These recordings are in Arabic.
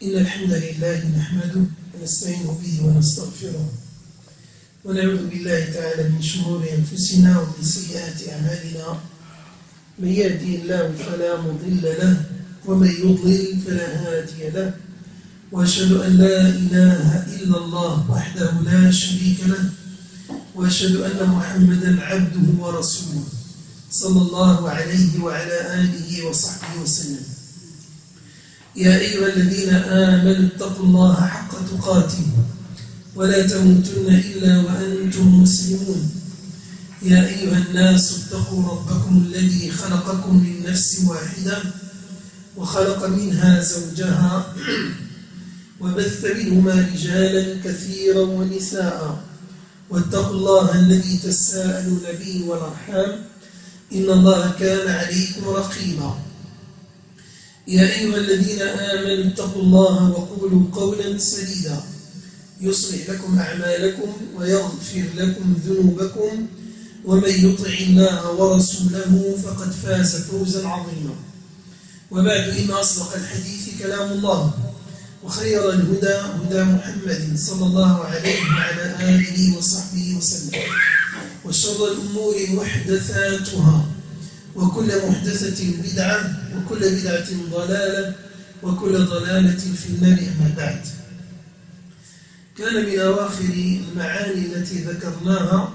إن الحمد لله نحمده ونستعين به ونستغفره ونعوذ بالله تعالى من شرور أنفسنا ومن سيئات أعمالنا. من يهدي الله فلا مضل له ومن يضلل فلا هادي له، وأشهد أن لا إله إلا الله وحده لا شريك له، وأشهد أن محمدا عبده ورسوله صلى الله عليه وعلى آله وصحبه وسلم. يا أيها الذين آمنوا اتقوا الله حق تقاته ولا تموتن إلا وأنتم مسلمون. يا أيها الناس اتقوا ربكم الذي خلقكم من نفس واحدة وخلق منها زوجها وبث منهما رجالا كثيرا ونساء، واتقوا الله الذي تساءلون به والأرحام إن الله كان عليكم رقيبا. يا أيها الذين آمنوا اتقوا الله وقولوا قولا سديدا يصلح لكم أعمالكم ويغفر لكم ذنوبكم، ومن يطع الله ورسوله فقد فاز فوزا عظيما. وبعد، إن أصدق الحديث كلام الله، وخير الهدى هدى محمد صلى الله عليه وعلى آله وصحبه وسلم، وشر الأمور محدثاتها، وكل محدثة بدعة، وكل بدعة ضلالة، وكل ضلالة في النار. أما بعد، كان من أواخر المعاني التي ذكرناها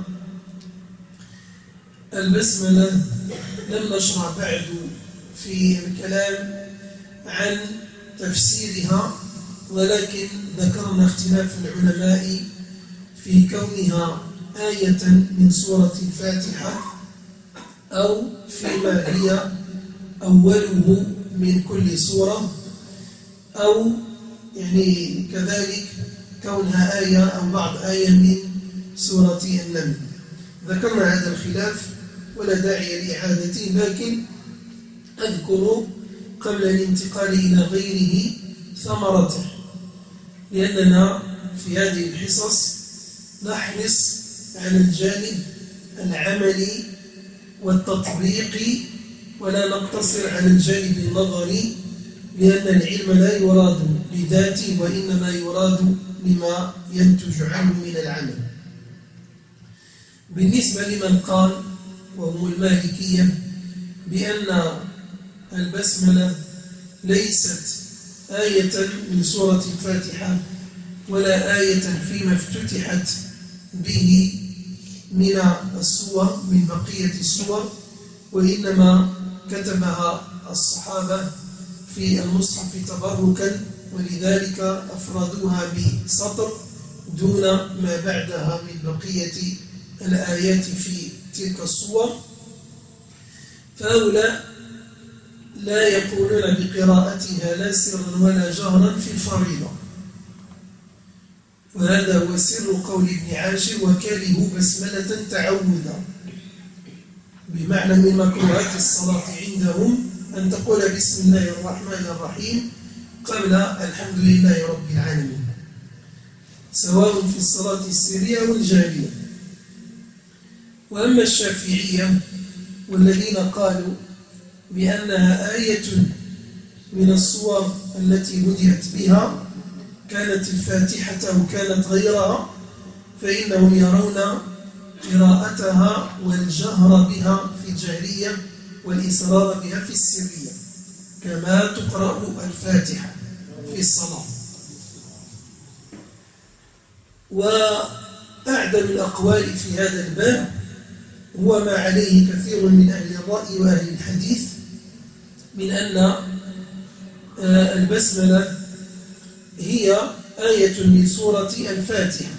البسملة. لم نشرع بعد في الكلام عن تفسيرها، ولكن ذكرنا اختلاف العلماء في كونها آية من سورة الفاتحة أو فيما هي أوله من كل سورة، أو يعني كذلك كونها آية أو بعض آية من سورة النمل. ذكرنا هذا الخلاف ولا داعي لإعادته، لكن أذكر قبل الانتقال إلى غيره ثمرته، لأننا في هذه الحصص نحرص على الجانب العملي والتطبيقي، ولا نقتصر على الجانب النظري، لأن العلم لا يراد لذاته وإنما يراد لما ينتج عنه من العمل. بالنسبة لمن قال وهم المالكية بأن البسملة ليست آية من سورة الفاتحة ولا آية فيما افتتحت به من السور من بقية السور، وإنما كتبها الصحابة في المصحف تبركا، ولذلك أفردوها بسطر دون ما بعدها من بقية الآيات في تلك السور. فهؤلاء لا يقولون بقراءتها لا سرا ولا جهرا في الفريضة، وهذا هو سر قول ابن عاشر: وكرهوا بسملة تعوذا، بمعنى من مكروهات الصلاة عندهم أن تقول بسم الله الرحمن الرحيم قبل الحمد لله رب العالمين، سواء في الصلاة السرية والجارية. وأما الشافعية والذين قالوا بأنها آية من الصور التي بدأت بها، كانت الفاتحة أو كانت غيرها، فإنهم يرون قراءتها والجهر بها في الجهرية والإسرار بها في السرية كما تقرأ الفاتحة في الصلاة. وأعدل الأقوال في هذا الباب هو ما عليه كثير من أهل الرأي وأهل الحديث، من أن البسملة هي آية من سورة الفاتحة،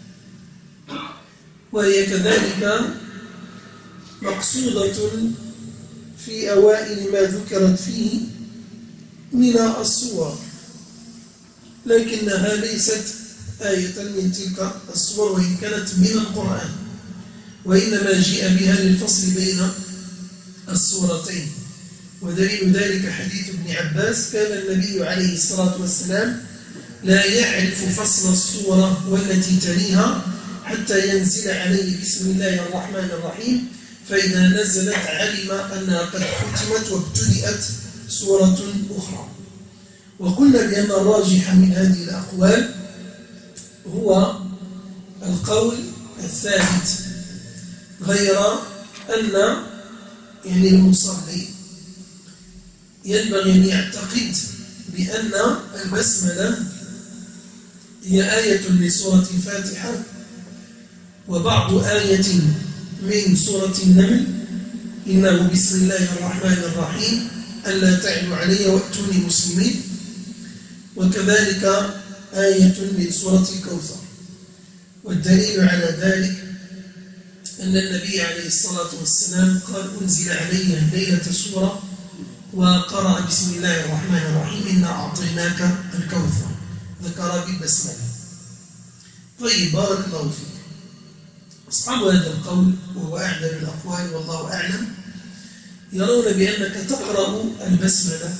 وهي كذلك مقصودة في أوائل ما ذكرت فيه من السور، لكنها ليست آية من تلك السور وإن كانت من القرآن، وإنما جاء بها للفصل بين السورتين. ودليل ذلك حديث ابن عباس: كان النبي عليه الصلاة والسلام لا يعرف فصل السورة والتي تليها حتى ينزل عليه بسم الله الرحمن الرحيم، فإذا نزلت علم أنها قد ختمت وابتدأت سورة أخرى. وقلنا بأن الراجح من هذه الأقوال هو القول الثابت، غير أن يعني المصلي ينبغي أن يعتقد بأن البسملة هي آية من سورة الفاتحة وبعض آية من سورة النمل، إنه بسم الله الرحمن الرحيم ألا تعلوا علي وأتوني مسلمين، وكذلك آية من سورة الكوثر. والدليل على ذلك أن النبي عليه الصلاة والسلام قال أنزل علي ليلة سورة وقرأ بسم الله الرحمن الرحيم إنا أعطيناك الكوثر، ذكر بالبسملة. طيب، بارك الله فيك. أصحاب هذا القول وهو أعلى الأقوال والله أعلم يرون بأنك تقرأ البسملة،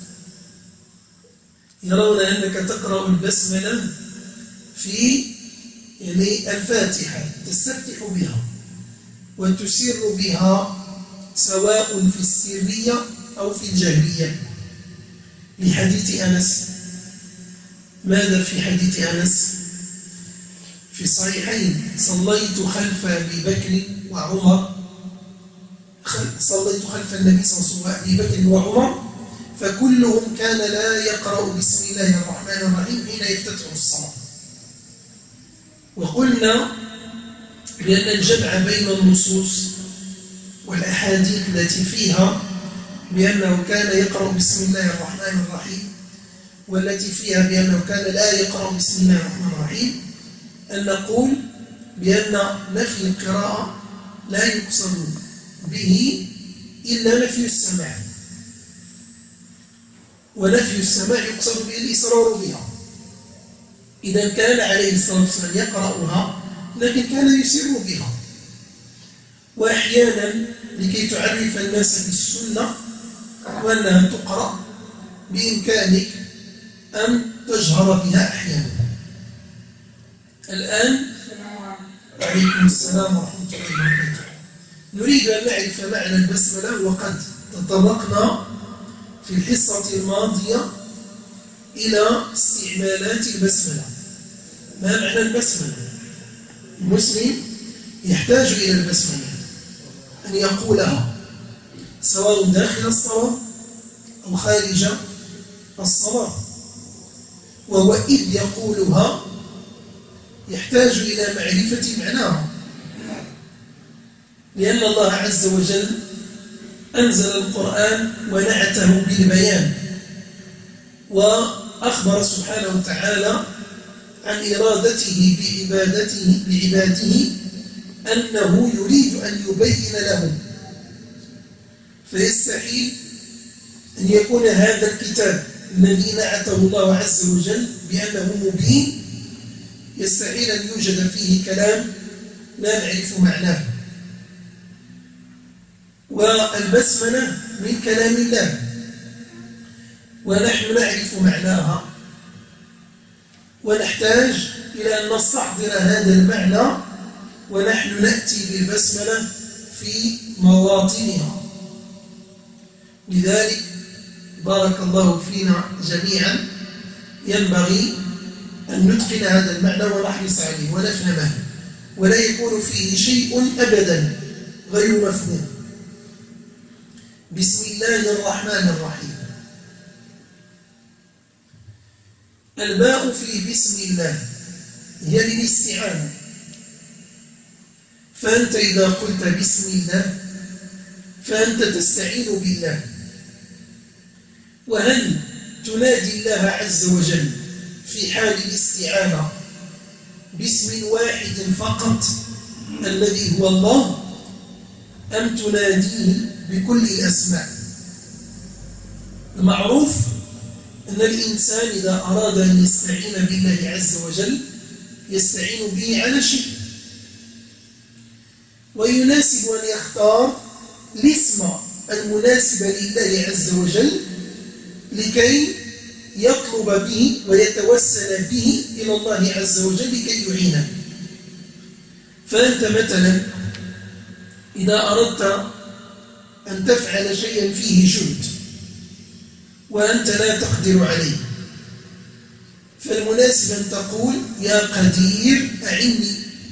يرون أنك تقرأ البسملة في يعني الفاتحة، تستفتح بها وتسر بها سواء في السرية أو في الجهرية، لحديث أنس. ماذا في حديث أنس؟ في الصحيحين: صليت خلف أبي بكر وعمر، صليت خلف النبي صلى الله عليه وسلم أبي بكر وعمر فكلهم كان لا يقرأ بسم الله الرحمن الرحيم حين يفتتح الصلاة. وقلنا بأن الجمع بين النصوص والأحاديث التي فيها بأنه كان يقرأ بسم الله الرحمن الرحيم والتي فيها بأنه كان لا يقرأ بسم الله الرحمن الرحيم، أن نقول بأن نفي القراءة لا يقصد به إلا نفي السماع، ونفي السماع يقصد به الإصرار بها. إذا كان عليه الصلاة والسلام يقرأها لكن كان يسر بها. وأحيانا لكي تعرف الناس بالسنة وأنها تقرأ بإمكانك أن تجهر بها أحيانا. الآن عليكم السلام ورحمة الله وبركاته. نريد أن نعرف معنى البسملة، وقد تطرقنا في الحصة الماضية إلى استعمالات البسملة. ما معنى البسملة؟ المسلم يحتاج إلى البسملة، أن يقولها سواء داخل الصلاة أو خارج الصلاة، وهو إذ يقولها يحتاج إلى معرفة معناها، لأن الله عز وجل أنزل القرآن ونعته بالبيان، وأخبر سبحانه وتعالى عن إرادته بعباده أنه يريد أن يبين لهم، فيستحيل أن يكون هذا الكتاب الذي نعته الله عز وجل بأنه مبين يستحيل أن يوجد فيه كلام لا نعرف معناه. والبسملة من كلام الله ونحن نعرف معناها، ونحتاج إلى أن نستحضر هذا المعنى ونحن نأتي بالبسملة في مواطنها. لذلك بارك الله فينا جميعا ينبغي أن نتقن هذا المعنى ونحرص عليه ونفهمه، ولا يكون فيه شيء أبدا غير مفهوم. بسم الله الرحمن الرحيم. الباء في بسم الله هي للاستعانة، فأنت إذا قلت بسم الله فأنت تستعين بالله. وهل تنادي الله عز وجل في حال الاستعانة باسم واحد فقط الذي هو الله، أم تناديه بكل الأسماء؟ المعروف أن الإنسان إذا أراد أن يستعين بالله عز وجل يستعين به على شيء، ويناسب أن يختار الاسم المناسب لله عز وجل لكي يطلب به ويتوسل به إلى الله عز وجل لكي يعينه. فأنت مثلا إذا أردت أن تفعل شيئا فيه جهد وأنت لا تقدر عليه، فالمناسب أن تقول يا قدير أعني.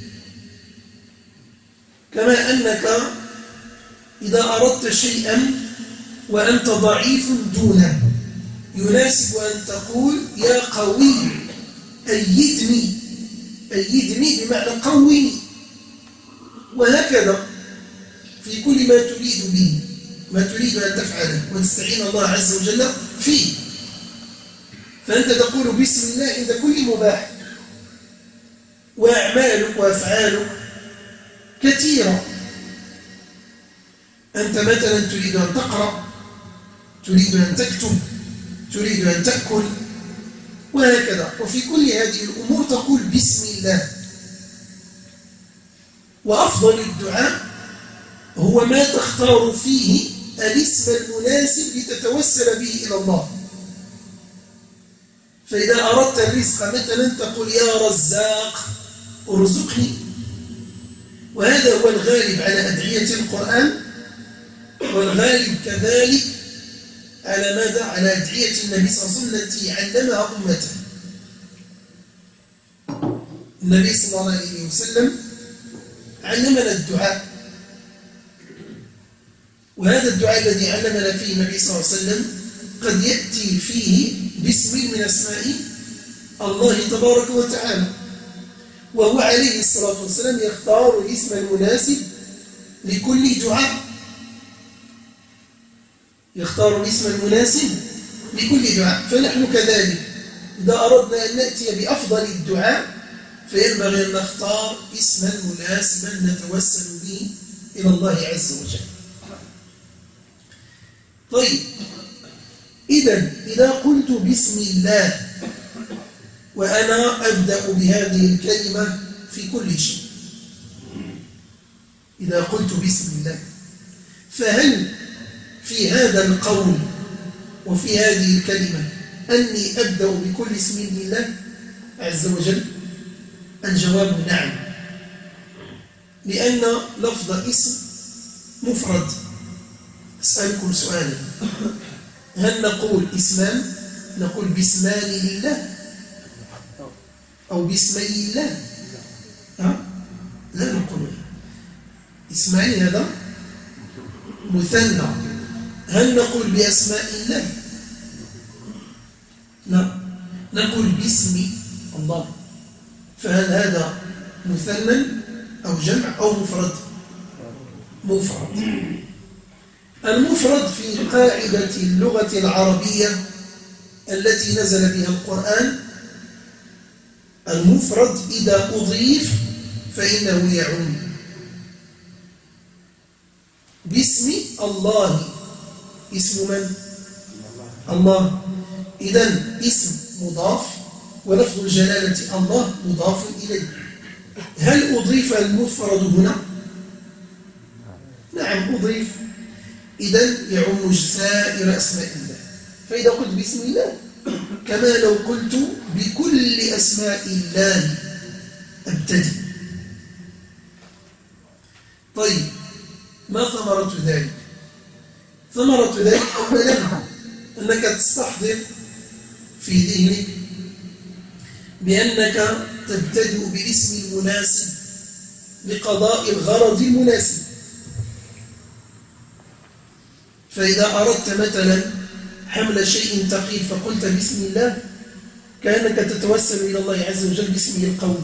كما أنك إذا أردت شيئا وأنت ضعيف دونه يناسب أن تقول يا قوي أيدني، أيدني بمعنى قويني. وهكذا في كل ما تريد به، ما تريد أن تفعله وتستعين الله عز وجل فيه، فأنت تقول بسم الله عند كل مباح. وأعمالك وأفعالك كثيرة، أنت مثلا تريد أن تقرأ، تريد أن تكتب، تريد أن تأكل، وهكذا. وفي كل هذه الأمور تقول بسم الله. وأفضل الدعاء هو ما تختار فيه الاسم المناسب لتتوسل به إلى الله. فإذا أردت الرزق مثلا تقول يا رزاق ارزقني، وهذا هو الغالب على أدعية القرآن، والغالب كذلك على ماذا؟ على أدعية النبي صلى الله عليه وسلم التي علمها أمته. النبي صلى الله عليه وسلم علمنا الدعاء، وهذا الدعاء الذي علمنا فيه النبي صلى الله عليه وسلم قد يأتي فيه باسم من أسماء الله تبارك وتعالى، وهو عليه الصلاة والسلام يختار الاسم المناسب لكل دعاء، يختار الاسم المناسب لكل دعاء. فنحن كذلك إذا أردنا أن نأتي بأفضل الدعاء فينبغي أن نختار اسما مناسبا نتوسل به إلى الله عز وجل. طيب، إذا قلت بسم الله وأنا أبدأ بهذه الكلمة في كل شيء، إذا قلت بسم الله، فهل في هذا القول وفي هذه الكلمة أني أبدأ بكل اسم الله عز وجل؟ الجواب نعم، لأن لفظ اسم مفرد. أسألكم سؤالا، هل نقول اسمان؟ نقول باسمان لله أو باسمي الله؟ لا نقول اسمان، هذا مثنى. هل نقول بأسماء الله؟ لا، نقول باسم الله. فهل هذا مثنى أو جمع أو مفرد؟ مفرد. المفرد في قاعدة اللغة العربية التي نزل بها القرآن، المفرد إذا أضيف فإنه يعم. باسم الله، اسم من؟ الله. إذن اسم مضاف ولفظ الجلالة الله مضاف إليه. هل أضيف المفرد هنا؟ نعم أضيف. إذن يعم سائر أسماء الله. فإذا قلت بسم الله كما لو قلت بكل أسماء الله أبتدي. طيب، ما ثمرة ذلك؟ ثمرة ذلك أولا أنك تستحضر في ذهنك بأنك تبتدئ بالاسم المناسب لقضاء الغرض المناسب. فإذا أردت مثلا حمل شيء ثقيل فقلت بسم الله كأنك تتوسل إلى الله عز وجل باسمه القوي.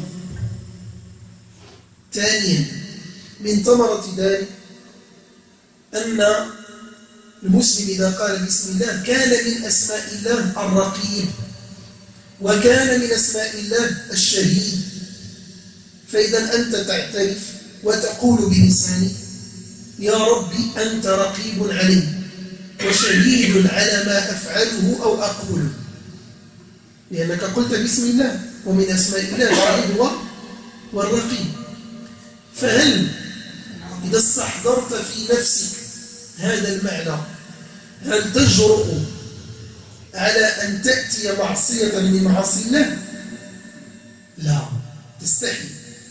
ثانيا، من ثمرة ذلك أن المسلم إذا قال بسم الله كان من أسماء الله الرقيب، وكان من أسماء الله الشهيد. فإذا أنت تعترف وتقول بلسانك يا ربي أنت رقيب علي وشهيد على ما أفعله أو أقوله، لأنك قلت بسم الله، ومن أسماء الله الشهيد والرقيب. فهل إذا استحضرت في نفسك هذا المعنى هل تجرؤ على أن تأتي معصية من معاصي الله؟ لا، تستحي.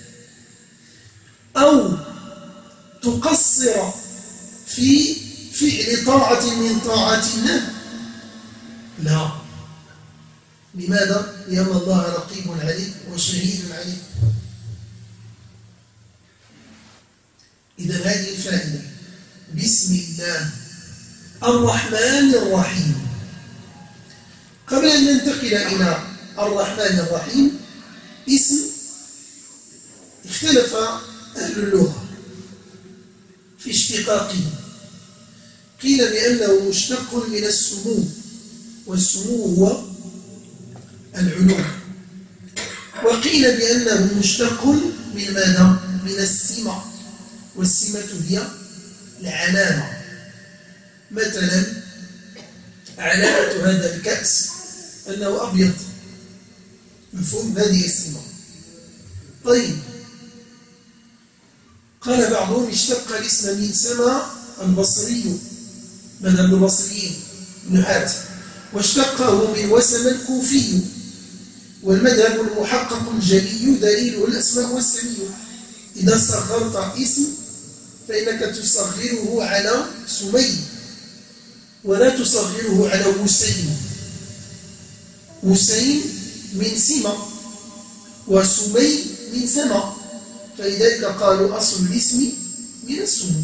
أو تقصر في فعل طاعة من طاعات الله؟ لا. لماذا؟ لأن الله رقيب عليك وشهيد عليك. إذا هذه الفائدة بسم الله الرحمن الرحيم. قبل أن ننتقل إلى الرحمن الرحيم، اسم اختلف أهل اللغة في اشتقاقه. قيل بأنه مشتق من السمو، والسمو هو العلو. وقيل بأنه مشتق من ماذا؟ من السمة، والسمة هي العلامة. مثلا علامة هذا الكأس أنه أبيض، مفهوم؟ هذه السمة. طيب، قال بعضهم اشتق الاسم من سما البصري، مذهب البصريين ابن حاتم، واشتقه من وسم الكوفي، والمذهب المحقق الجلي دليله الأسماء والسمي. إذا صغرت اسم فإنك تصغره على سمي ولا تصغره على وسيم. وسيم من سمة وسمي من سما، فلذلك قالوا أصل الاسم من السمو.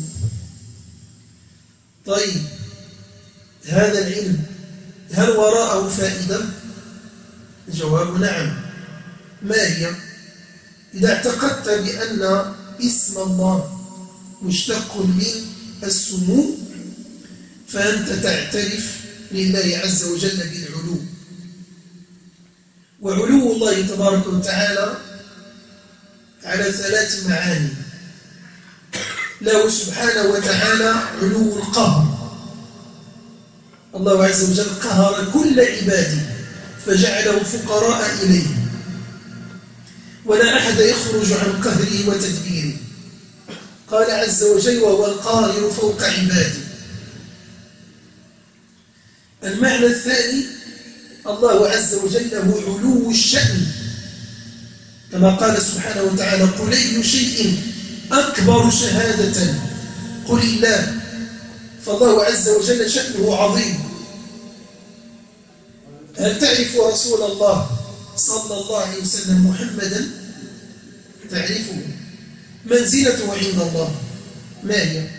طيب، هذا العلم هل وراءه فائدة؟ الجواب نعم. ما هي؟ إذا اعتقدت بأن اسم الله مشتق من السمو فأنت تعترف لله عز وجل بالعلو. وعلو الله تبارك وتعالى على 3 معاني. له سبحانه وتعالى علو القهر، الله عز وجل قهر كل عباده فجعلهم فقراء إليه، ولا أحد يخرج عن قهره وتدبيره. قال عز وجل وهو القاهر فوق عباده. المعنى الثاني الله عز وجل له علو الشأن، كما قال سبحانه وتعالى قل أي شيء أكبر شهادة قل الله. فالله عز وجل شأنه عظيم. هل تعرف رسول الله صلى الله عليه وسلم محمدا؟ تعرفه. منزلته عند الله ما هي؟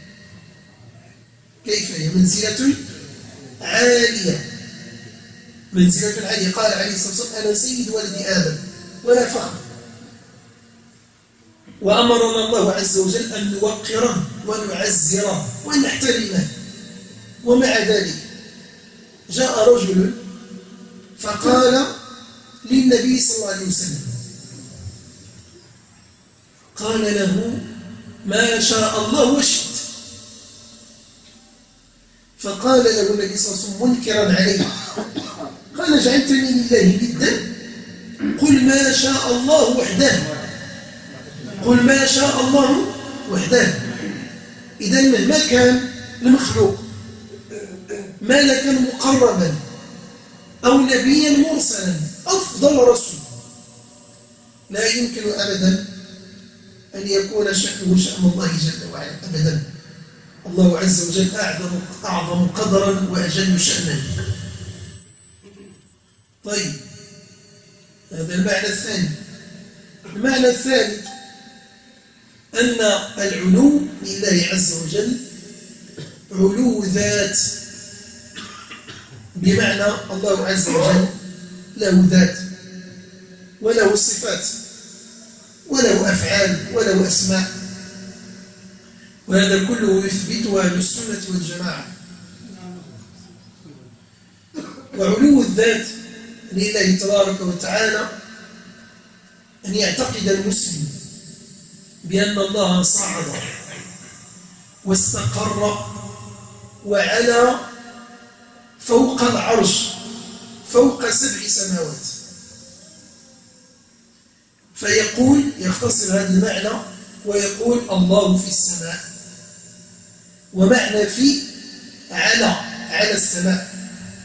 كيف هي؟ منزلة عالية، منزلة عالية. قال عليه الصلاة والسلام أنا سيد ولد آدم ولا فخر. وأمرنا الله عز وجل أن نوقره ونعزره وأن نحترمه. ومع ذلك جاء رجل فقال للنبي صلى الله عليه وسلم، قال له ما شاء الله وشئت. فقال له النبي صلى الله عليه وسلم منكرا عليه، قال جعلتني لله ندا؟ قل ما شاء الله وحده، قل ما شاء الله وحده. إذا مهما كان المخلوق ملكا مقربا أو نبيا مرسلا أفضل رسول، لا يمكن أبدا أن يكون شأنه شأن الله جل وعلا أبدا. الله عز وجل أعظم قدرا وأجل شأنا. طيب، هذا المعنى الثاني. المعنى الثالث أن العلو لله عز وجل علو ذات، بمعنى الله عز وجل له ذات وله صفات وله أفعال وله أسماء، وهذا كله يثبته أهل السنة والجماعة. وعلو الذات لله تبارك وتعالى أن يعتقد المسلم بأن الله صعد واستقر وعلى فوق العرش فوق 7 سماوات. فيقول يختصر هذا المعنى ويقول الله في السماء، ومعنى في على السماء،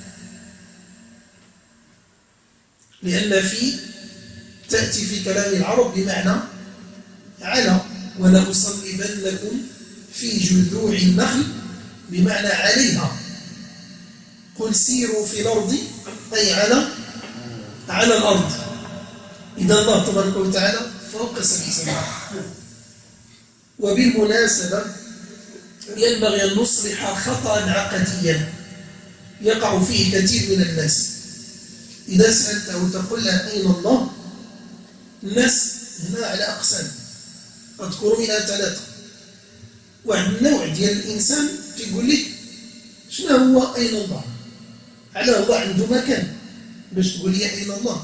لأن في تأتي في كلام العرب بمعنى على. ولأصلبنكم في جذوع النخل بمعنى عليها، قل سيروا في الأرض أي على الأرض. إذا الله تبارك وتعالى فوق 7 سماوات. وبالمناسبة ينبغي أن نصلح خطأ عقديا يقع فيه كثير من الناس. إذا سألته تقول له أين الله؟ الناس هنا على أقسام أذكر منها 3. واحد النوع ديال الإنسان تيقول لك شنو هو أين الله؟ على الله عنده مكان باش تقول لي أين الله؟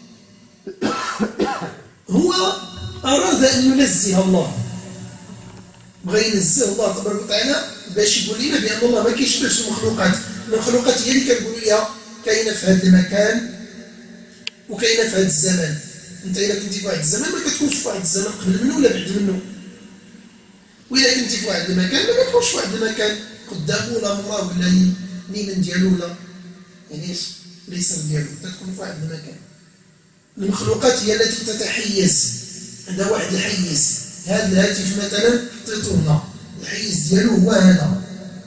هو أراد أن ينزه الله، بغى ينزه الله تبارك وتعالى باش يقول لنا بأن الله ما كيشبهش المخلوقات هي اللي كنقولوا ليها كاينه في هذا المكان وكاينه في هذا الزمان. انت الا كنتي في واحد الزمان ما كتكونش في واحد الزمان قبل منه ولا بعد منه، وإلا كنتي في واحد المكان ما كتكونش في واحد المكان قدامه ولا مراه ولا يمين ديالو ولا يعني اليسار ديالو، تكون في واحد المكان. المخلوقات هي التي تتحيز، عندها واحد الحيز. هذا الهاتف مثلا حطيتونا الحيز ديالو هو هذا،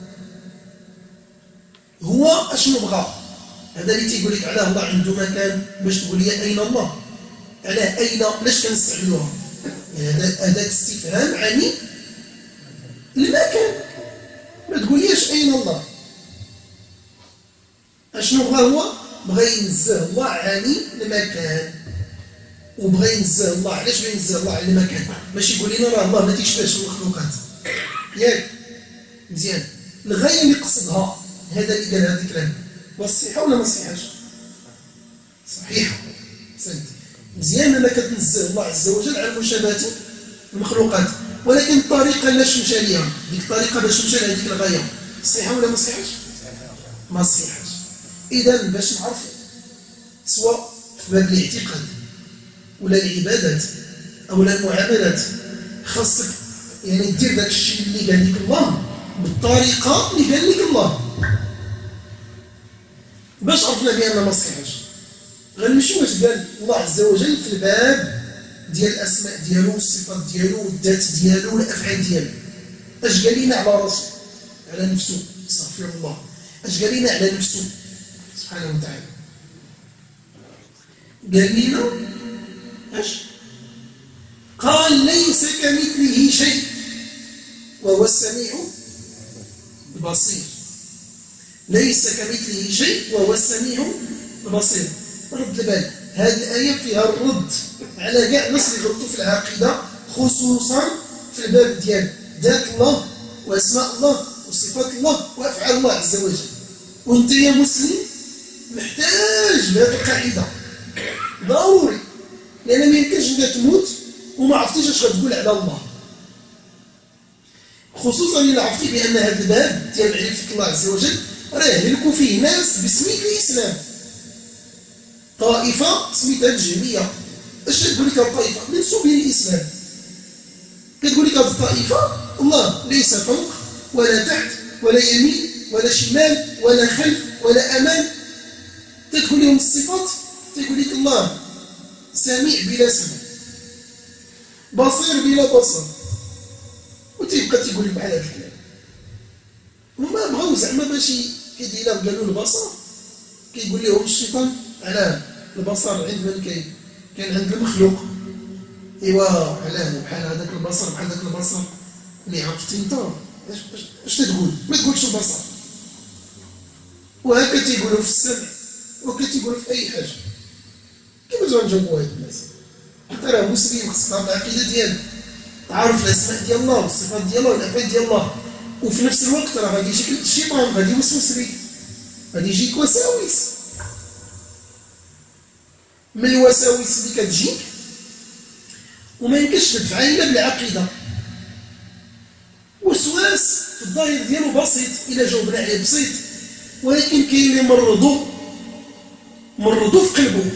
هو اشنو بغى؟ هذا اللي تيقول لك علاه الله عنده مكان باش تقول لي اين الله؟ علاه اين؟ علاش كنستعملوها؟ يعني هذا استفهام عن المكان، ما تقوليش اين الله. اشنو بغى هو؟ بغى ينزه الله عن المكان، وبغى ينزه الله. علاش بغى ينزه الله عن المكان؟ باش يقول لنا راه الله ما تيشبهش المخلوقات. ياك مزيان؟ الغايه اللي قصدها هذا اللي قال هذا الكلام والصحيحه ولا ما صحيحاش؟ صحيحه. مزيان انك تنزه الله عز وجل عن مشابهه المخلوقات، ولكن الطريقه لاش مشى ليها، ديك الطريقه باش مشى لهذيك الغايه صحيحه ولا ما صحيحاش؟ ما صحيحاش. اذا باش نعرف سواء في باب الاعتقاد ولا العبادات او المعاملات خاصك يعني دير داك الشيء اللي قال لك الله بالطريقه اللي قال لك الله. باش عرفنا بأن ما صحيحاش غنمشيو واش قال الله عز وجل في الباب ديال الاسماء ديالو والصفات ديالو والذات ديالو والافعال ديالو. اش قال لنا على راسه؟ على نفسه، استغفر الله. اش قال لنا على نفسه سبحانه وتعالى؟ قال لنا اش؟ قال ليس كمثله شيء وهو السميع البصير. ليس كمثله شيء وهو السميع البصير. رد البال، هذه الآية فيها الرد على كاع الناس اللي غلطوا في العقيدة، خصوصا في الباب ديال ذات الله وأسماء الله وصفات الله وأفعال الله عز وجل. وأنت يا مسلم محتاج لهذه القاعدة ضروري، لأن ما يمكنش أنك تموت وما عرفتيش اش غتقول على الله، خصوصا إلا عرفتي بأن هذا الباب ديال معرفة الله عز وجل راه يهلكوا فيه ناس بسمية الإسلام. طائفة سميتها الجهمية. اش تقول لك الطائفة؟ منسوبين للإسلام. كتقول لك هذه الطائفة الله ليس فوق ولا تحت ولا يمين ولا شمال ولا خلف ولا أمام. تقول لهم الصفات، تقول لك الله سميع بلا سمع، بصير بلا بصر، وتيبقى تيقول لك بحال هذا الكلام. هما بغاو زعما باش كيدير قالوا البصر، كيقول لهم الشيطان على البصر عند من كان عند المخلوق. ايوا علاه بحال هذاك البصر بحال هذاك البصر اللي عرفتي انت اش تقول؟ ما تقولش البصر. وهكا تيقولوا في السمع وهكا تيقولوا في اي حاجه. كيفاش غنجاوبوا هاد الناس؟ حتى راه مسلم خصك تعرف العقيده ديالك، تعرف الاسماء ديال الله والصفات ديال الله والافعال ديال الله، وفي نفس الوقت راه غادي يجيك الشيطان غادي يوسوس لك، غادي يجيك وساوس. من الوساوس اللي كتجيك وما يمكنش تدفعها الا بالعقيده. وسواس في الظاهر ديالو بسيط الا جاوبنا عليه بسيط، ولكن كاين اللي مرضو في قلبه.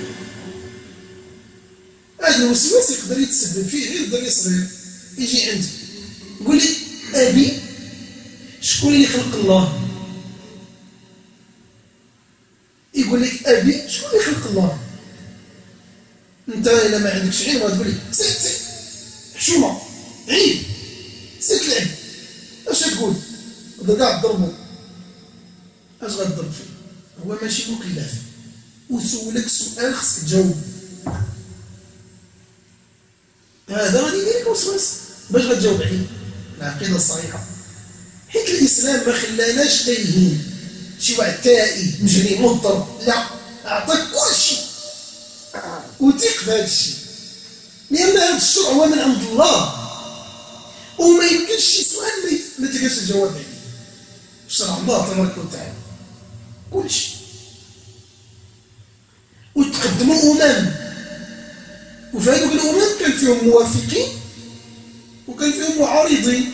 هذا الوسواس يقدر يتسبب فيه غير دري صغير يجي عندي يقول لك ابي شكون اللي خلق الله؟ يقول لك ابي شكون اللي خلق الله؟ انت الا ما عندكش علم غتقول لي سير حشومه عيب سير تلعب. اش تقول؟ هذا كاع تضربو، اش غتضرب فيه؟ وسولك سؤال خصك تجاوب. هذا غادي يدير لك وسواس باش غتجاوب عليه العقيدة الصحيحة. حيت الإسلام ما خلاناش تايهين، شي واحد تائه مجري مضطر، لا، أعطاك كل شيء وثق في هذا الشيء، لأن هذا الشرع هو من عند الله، وما يمكنش شي سؤال ما تلقاش الجواب عليه. شرع الله تبارك وتعالى كل شيء. وتقدموا وفي هذوك الأمم كان فيهم موافقين وكان فيهم معارضين،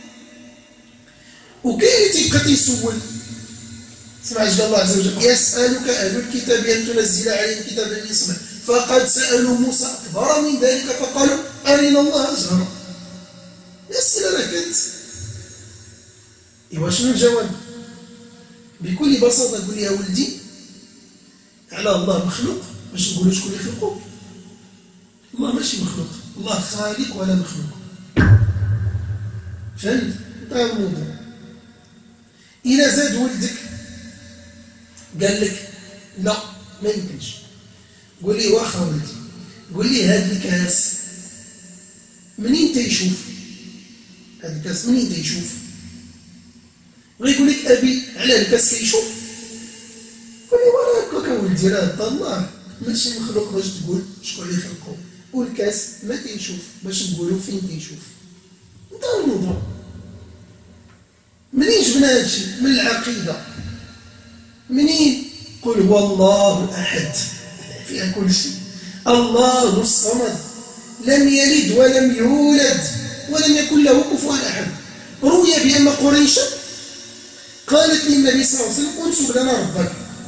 وكاين اللي تيبقى تيسول. سمع قال الله عز وجل: يسألك أهل الكتاب أن تنزل عليهم كتابا اسمه فقد سألوا موسى أكبر من ذلك فقالوا أرنا الله جهرا. يسأل لك أنت. إيوا شنو الجواب؟ بكل بساطة قول يا ولدي على الله مخلوق باش نقولوا شكون اللي خلقه؟ الله ماشي مخلوق، الله خالق ولا مخلوق. فهمت؟ هذا الموضوع. إذا زاد ولدك قال لك لا ما يمكنش، قول لي واخا ولدي، قول لي هذا الكاس منين تيشوف؟ هذا الكاس منين تيشوف؟ غيقول لك أبي على الكاس كيشوف. قول لي وراك ولدي راه الله ماشي مخلوق باش تقول شكون اللي خلقه، والكاس ما تيشوف باش نقولوا فين تيشوف. انتهى الموضوع. منين جبنا هذا الشيء؟ من العقيدة. منين؟ قل هو الله أحد، فيها كل شيء. الله الصمد، لم يلد ولم يولد ولم يكن له كفوا أحد. روي بأن قريشا قالت للنبي صلى الله عليه وسلم: انسب لنا ربك،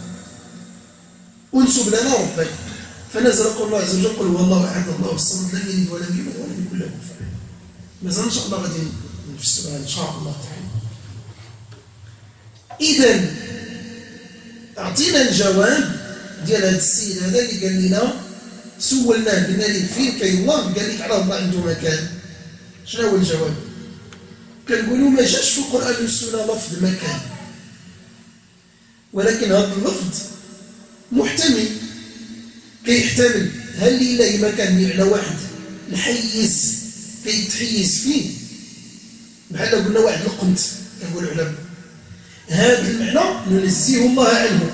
انسب لنا ربك. فنزل قول الله عز وجل: قل هو الله أحد الله الصمد لم يلد ولم يولد ولم يكن له كفوا أحد. مازال إن شاء الله غادي نفسرها إن شاء الله تعالى. إذا أعطينا الجواب ديال هذا السيد هذا اللي قال لنا، سولناه قلنا ليه فين كاين الله؟ قال لك على الله عنده مكان. شنو هو الجواب؟ كنقولوا ما جاش في القرآن والسنة لفظ مكان، ولكن هذا اللفظ محتمل، كيحتمل هل لله مكان على واحد الحيز كيتحيز فيه، بحال قلنا واحد القنت كنقولوا على هذا المعنى ننزيه الله عنه.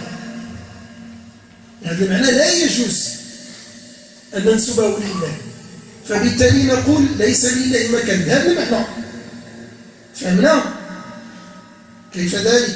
هذا المعنى لا يجوز أن ننسبه لله، فبالتالي نقول ليس لله مكان. هذا المعنى فهمنا؟ كيف ذلك؟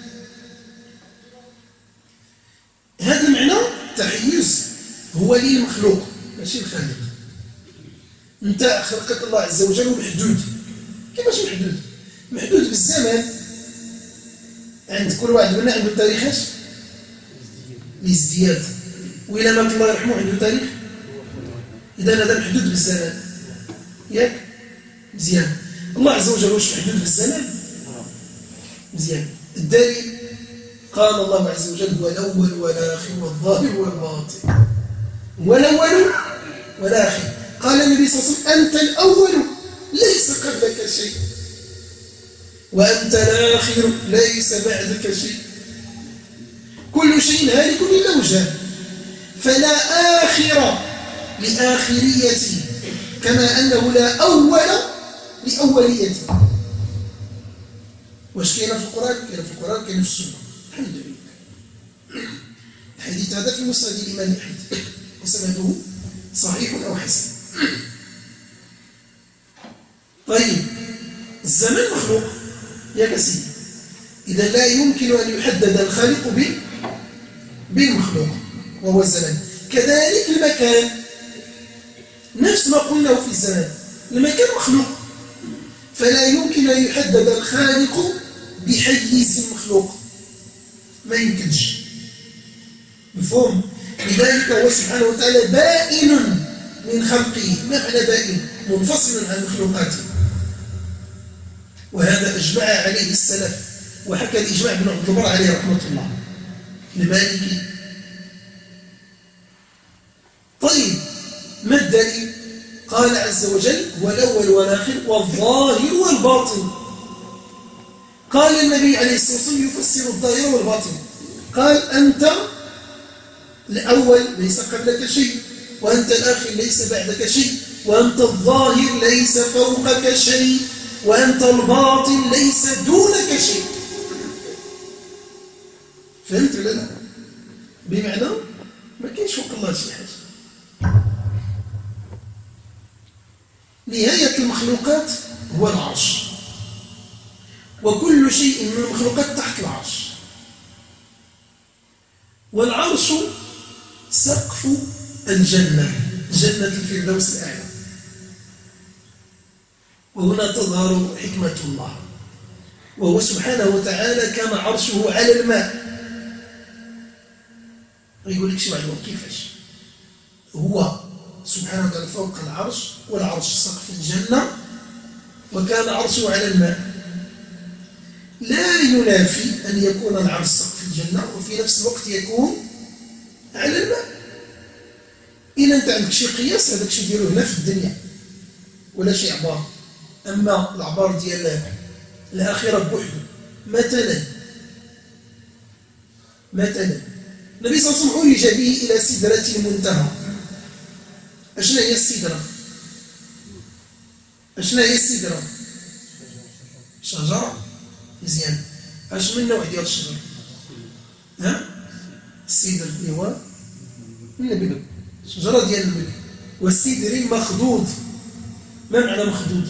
هذا المعنى تحيز هو للمخلوق ماشي الخالق. انت خلقت الله عز وجل محدود. كيفاش محدود؟ محدود بالزمان. عند كل واحد منا عنده تاريخ الازدياد، وإلى مات الله يرحمه عنده تاريخ. إذا هذا محدود بالزمان، ياك؟ مزيان. الله عز وجل واش محدود بالزمان؟ مزيان. الدليل قال الله عز وجل: هو الأول والآخر والظاهر والباطن. هو الأول والآخر. قال النبي صلى الله عليه وسلم: أنت الأول ليس قبلك شيء، وأنت الآخر ليس بعدك شيء، كل شيء هالك إلا وجهه، فلا آخر لآخريتي كما أنه لا أول لأوليتي. واش كاين في القرآن؟ كاين في القرآن، كاين في السنة. الحمد لله. الحديث هذا في مسند الإمام أحمد وسنده صحيح أو حسن. طيب الزمن مخلوق يا كسيدي، إذا لا يمكن أن يحدد الخالق بالمخلوق وهو الزمن. كذلك المكان، نفس ما قلنا في الزمان، المكان مخلوق، فلا يمكن أن يحدد الخالق بحيز المخلوق، ما يمكنش. مفهوم؟ لذلك هو سبحانه وتعالى بائن من خلقه. ما معنى بائن؟ منفصل عن مخلوقاته. وهذا أجمع عليه السلف، وحكى الإجماع بن عبد البر عليه رحمة الله المالكي. طيب ما الدليل؟ قال عز وجل: هو الأول والآخر والظاهر والباطن. قال النبي عليه الصلاة والسلام يفسر الظاهر والباطن، قال: أنت الأول ليس قبلك شيء، وأنت الآخر ليس بعدك شيء، وأنت الظاهر ليس فوقك شيء، وأنت الباطن ليس دونك شيء. فهمت ولا لا؟ بمعنى ما كاينش فوق الله شي حاجة. نهاية المخلوقات هو العرش، وكل شيء من المخلوقات تحت العرش، والعرش سقف الجنة، جنة الفردوس الأعلى. وهنا تظهر حكمة الله، وهو سبحانه وتعالى كان عرشه على الماء. يقول لك شي واحد كيفاش؟ هو سبحانه وتعالى فوق العرش، والعرش سقف الجنة، وكان عرشه على الماء. لا ينافي أن يكون العرش سقف الجنة وفي نفس الوقت يكون على الماء. إذا أنت عندك شي قياس، هذاك شي ديروه هنا في الدنيا ولا شي عبارة. أما العبار ديال الآخرة بوحده، مثلا النبي صلى الله عليه وسلم عرج به إلى سدرة المنتهى. أشنا هي السدرة؟ أشنا هي السدرة؟ شجرة. مزيان. اش من نوع ديال الشجر؟ ها؟ السدر اللي هو النبل، شجرة ديال النبل. والسدر مخضود. ما معنى مخضود؟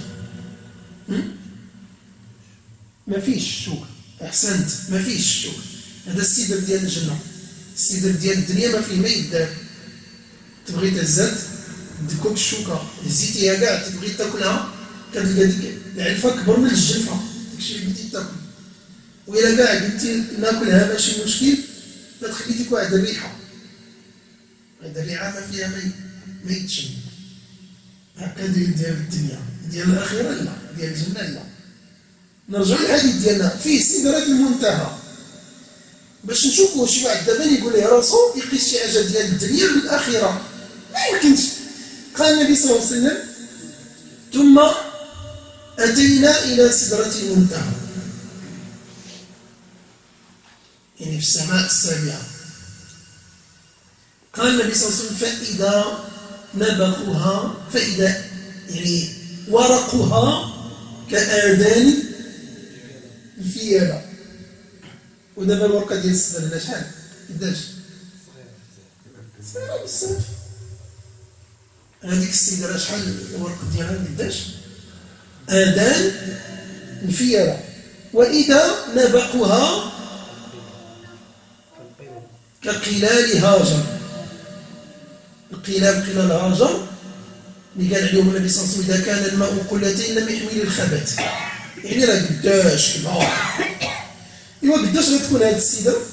ما فيش شوك. أحسنت، ما فيش شوك. هذا السدر ديال الجنة. السدر ديال الدنيا ما فيه ما يدار. تبغي تهزات دكوك الشوكة، هزيتيها كاع تبغي تاكلها كتلقى ديك العلفة كبر من الجلفة، داكشي اللي بغيتي تاكل. وإلا كاع قلتي ناكلها ماشي مشكل، فتخلي ديك واحد الريحة. هاد الريحة ما فيها ما يتشم. هكا ديال الدنيا، ديال الآخرة لا، ديال الجنة لا. نرجع للحديث ديالنا فيه سدرة المنتهى، باش نشوفوا شي واحد دابا يقول ليه راسو يقيس شي حاجة ديال الدنيا بالآخرة، ما يمكنش. قال النبي صلى الله عليه وسلم: ثم أتينا إلى سدرة المنتهى، يعني في السماء السابعة. قال النبي صلى الله عليه وسلم: فإذا نبقها، فإذا يعني ورقها كآذان الفيلة. ودابا الورقة ديال السدر هنا شحال؟ قداش؟ صغيرة بزاف. هذيك السدرة شحال الورق ديالها قداش؟ آذان الفيلة. وإذا نبقها كقلال هاجر. قلال هاجر اللي قال عليهم النبي صلى الله عليه وسلم: إذا كان الماء قلتين لم يحمل الخبث. يعني راه قداش كبار. إيوا قداش غتكون هاد السدرة؟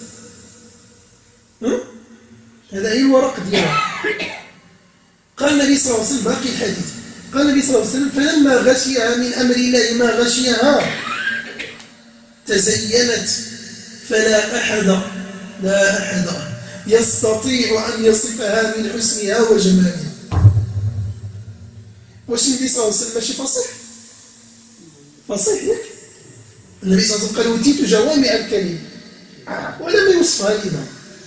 هذا هي الورق ديالها. قال النبي صلى الله عليه وسلم باقي الحديث، قال النبي صلى الله عليه وسلم: فلما غشيها من أمر الله ما غشيها تزينت، فلا أحد يستطيع أن يصفها من حسنها وجمالها. واش النبي صلى الله عليه وسلم ماشي فصيح؟ فصيح ياك؟ النبي صلى الله عليه وسلم قال: أوتيت جوامع الكلم ولم يوصفها لنا.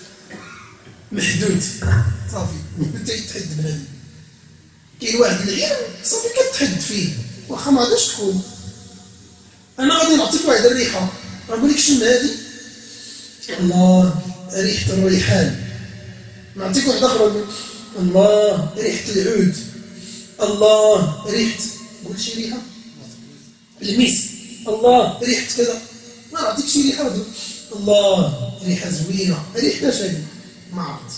محدود صافي، متى يتحد بنادم. كاين واحد العلم صافي كتحد فيه، واخا ما غاداش تكون. أنا غادي نعطيك واحد الريحة، غنقول لك شنو هادي؟ الله، ريحة الريحان. نعطيك واحدة أخرى، الله، ريحة العود. الله، ريحة، قول شي ريحة. المسك. الله، ريحة كذا. ما نعطيك شي ريحة، الله، ريحة زوينة. ريحة اش هادي؟ ما عرفت،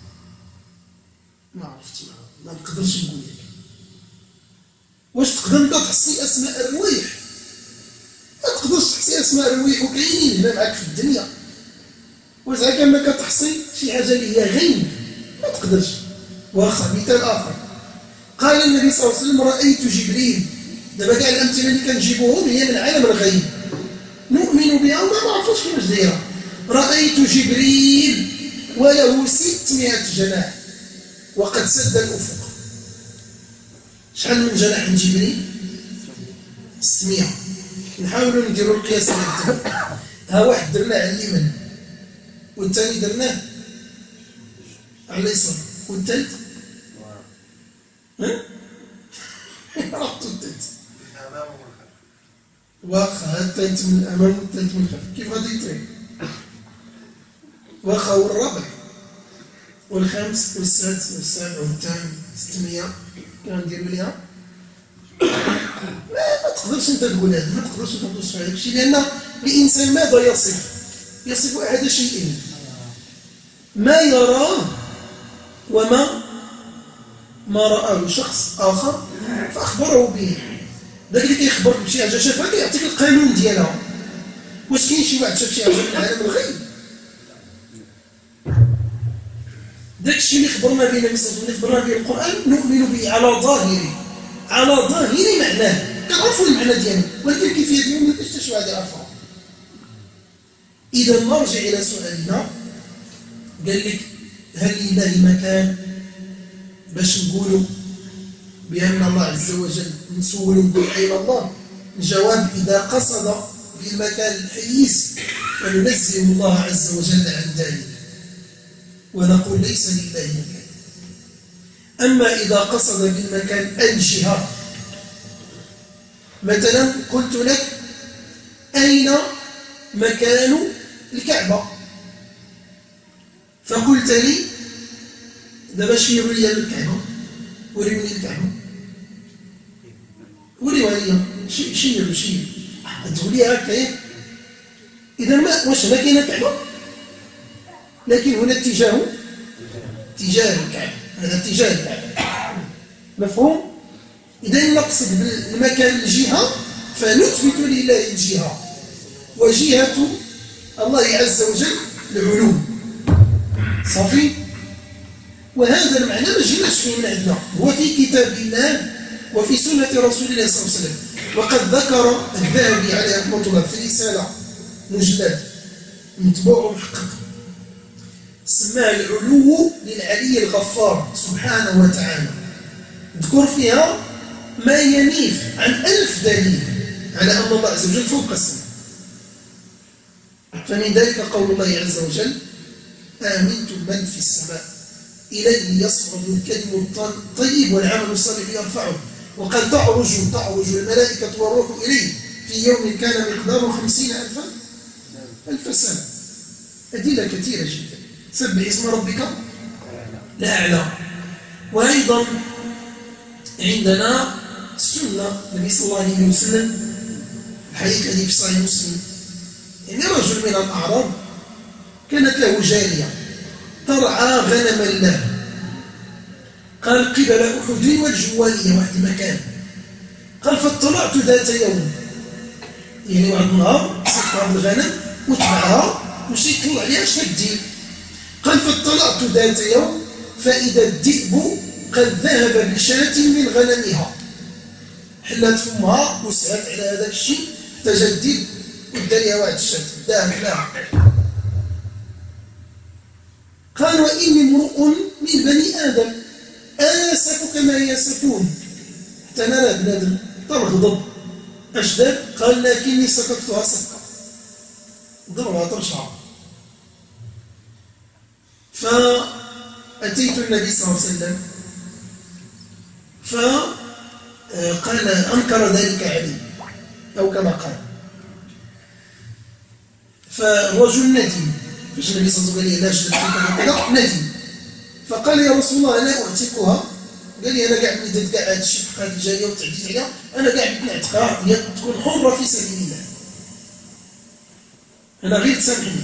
ما نقدرش نقول لك. واش تقدر انت تحصي أسماء الروايح؟ ما تقدرش تحصي أسماء الروايح، وكاينين هنا معاك في الدنيا. وإذا كان كتحصي شي حاجة اللي هي غيب ما تقدرش. واخا مثال آخر، قال النبي صلى الله عليه وسلم: رأيت جبريل. دابا كاع الأمثلة اللي كنجيبوهم هي من عالم الغيب، نؤمن بها وما نعرفوش كيفاش دايرة. رأيت جبريل وله 600 جناح وقد سد الأفق. شحال من جناح من جبريل؟ 600. نحاولوا نديروا القياس ديال ها واحد درناه على اليمين والثاني درناه على اليسار والثالث ها؟ رحتوا الثالث الأمام والخلف. واخا الثالث من الأمام والثالث من الخلف كيف غادي يطير؟ واخا هو الرابع والخامس والسادس والسابع والثامن 600 كنديروا ليها ما تقدرش انت تقول هذا، ما تقدرش انت تدوس في هذا الشيء، لان الانسان ماذا يصف احد شيئين: ما يراه ما رآه شخص آخر فأخبره به. داك اللي كيخبرك بشي حاجة شافها كيعطيك القانون ديالها. واش كاين شي واحد شاف شي حاجة من عالم الغيب؟ داك الشيء اللي خبرنا به النبي صلى الله عليه وسلم، اللي خبرنا به القرآن، نؤمن به على ظاهر معناه، كنعرفوا المعنى ديالو، ولكن الكيفية ديالو ما كاينش حتى شي واحد يعرفها. إذا نرجع إلى سؤالنا، قال لك هل لله مكان باش نقولوا بأن الله عز وجل نسولوا نقول أين الله؟ الجواب: إذا قصد بالمكان الحيز فننزه الله عز وجل عن ذلك ونقول ليس لله مكان. أما إذا قصد بالمكان الجهة، مثلا قلت لك أين مكان الكعبة، فقلت لي دابا شيروا لي الكعبة، وريوني الكعبة، وريوها لي، شير تقول لي هكا ياك. إذا واش هنا كاينه كعبة؟ لكن هنا اتجاه الكعبة، هذا اتجاه الكعبة، مفهوم؟ إذا نقصد بالمكان الجهة فنثبت لله الجهة، وجهة الله عز وجل العلو، صافي. وهذا المعنى ما جيناش فيه من عندنا، هو في كتاب الله وفي سنة رسول الله صلى الله عليه وسلم. وقد ذكر الذهبي عليه رحمة الله في رسالة مجلد مطبوع ومحقق سماه العلو للعلي الغفار سبحانه وتعالى، ذكر فيها ما ينيف عن 1000 دليل على أن الله عز وجل فوق السماء. فمن ذلك قول الله عز وجل: آمنتم من في السماء إليه يصعد الكلم الطيب والعمل الصالح يرفعه، وقد تعرج الملائكة والروح إليه في يوم كان مقداره 50,000 سنة. أدلة كثيرة جدا. سبح اسم ربك الأعلى. وأيضا عندنا السنة، النبي صلى الله عليه وسلم الحديث الذي في صحيح مسلم، يعني رجل من الأعراب كانت له جارية ترعى غنما له، قال قبل أحد والجوانية، واحد المكان، قال فاطلعت ذات يوم، يعني واحد النهار صفت هذا الغنم وتبعها ومشيت نطلع عليها اش كدير. قال فاطلعت ذات يوم فإذا الذئب قد ذهب بشاة من غنمها، حلات فمها وسعت على هذاك الشيء تجدد ودار لها واحد الشاة ذهب لها. قال وإني امرؤ من بني آدم آسف كما ياسفون، حتى أنا بنادم تنغضب اش دار؟ قال لكني سككتها سكة، ضربها ترشع. فأتيت النبي صلى الله عليه وسلم فقال أنكر ذلك علي أو كما قال. فالرجل ندم، فاش النبي صلى الله عليه وسلم قال لي لا شرك كذا ندم، فقال يا رسول الله أنا أعتقها. قال لي أنا قاعد ندير كاع هذا الشيء في هذه الجارية وتعديت عليها، أنا قاعد نعتقها هي تكون حرة في سبيل الله، أنا غير تسامحني.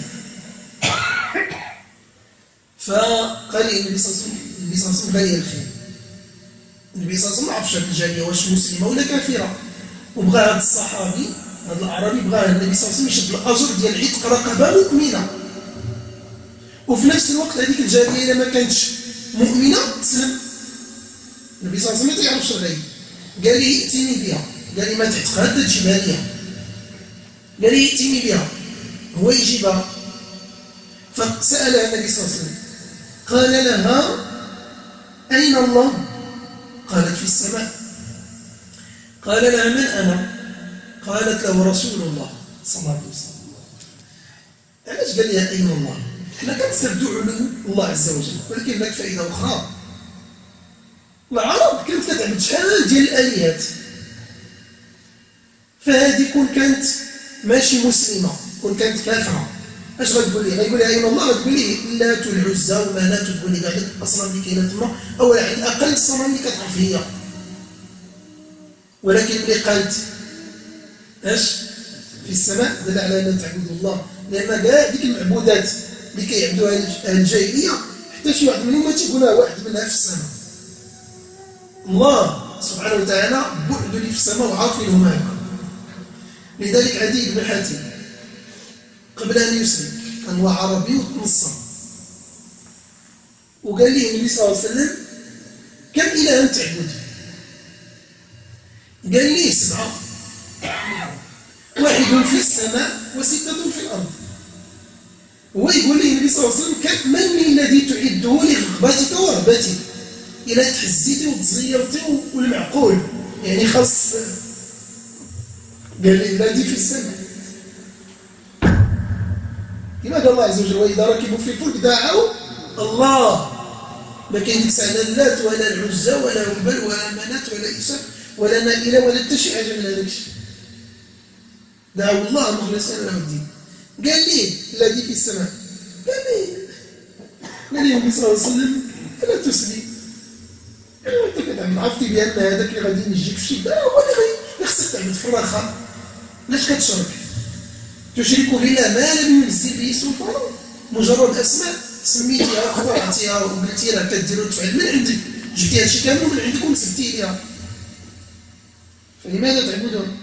فقال لي النبي صلى الله عليه وسلم قال لي الخير. النبي صلى الله عليه وسلم ما عرفش هذه الجارية واش مسلمة ولا كافرة، وبغى هذا الصحابي هذا الأعرابي بغى النبي صلى الله عليه وسلم يشد الأجر ديال عتق رقبة مؤمنة، وفي نفس الوقت هذيك الجارية إذا ما كانتش مؤمنة تسلم. النبي صلى الله عليه وسلم ما يعرفش الغيب، قال لي ائتني بها، قال لي ما تعتقها حتى تجيبها ليها، قال لي ائتني بها، هو يجيبها. فسألها النبي صلى الله عليه وسلم قال لها أين الله؟ قالت في السماء. قال لها من أنا؟ قالت له رسول الله صلى الله عليه وسلم. علاش قال لها أين الله؟ حنا كنستافدوا علو الله عز وجل، ولكن هناك فائدة أخرى. العرب كانت كتعبد شحال ديال الآلهات، فهذه كون كانت ماشي مسلمة، كون كانت كافرة، اش غتقول لي؟ غيقول لها اين الله، غتقول لي اللات والعزى ومنات، وتقول لي كاع الاصنام اللي كاينه تما، او على الاقل الصنم اللي كتعرف هي. ولكن ملي قالت اش في السماء دل على ان تعبد الله، لان كاع ديك المعبودات اللي كيعبدوها اهل الجاهليه حتى شي واحد منهم ما تيقولها واحد منها في السماء. الله سبحانه وتعالى بعد لي في السماء وعارفينه معك. لذلك عدي بن حاتم قبل أن يسلم كان هو عربي وتنصر، وقال لي النبي صلى الله عليه وسلم كم إلها تعبد؟ قال لي 7، واحد في السماء و6 في الأرض. هو يقول لي النبي صلى الله عليه وسلم من الذي تعده لرغبتك ورهبتك؟ إلا تحزيتي وتزيرتي والمعقول يعني خاص. قال لي الذي في السماء. كما قال الله عز وجل وإذا ركبوا في الفلك دعوا الله. ما كاين ديك الساعه لا اللات ولا العزى ولا هبل ولا منات ولا إساف ولا نائلة ولا حتى شي حاجه من هذاك الشيء. دعوا الله مخلصين له الدين. قال لي الذي في السماء. قال لي النبي صلى الله عليه وسلم لا تسلم. انت كتعمل عرفتي بان هذاك اللي غادي يجيك في الشده هو اللي خصك تعمل في الرخاء. علاش كتشرك؟ تشركوا بالله ما لم ينزل به سلطان، مجرد اسماء سميتيها اخترعتيها وقلتي راه كديروا تفعل من عندك، جبتيها شي كامل من عندك ومسكتي ليها، فلماذا تعبدون؟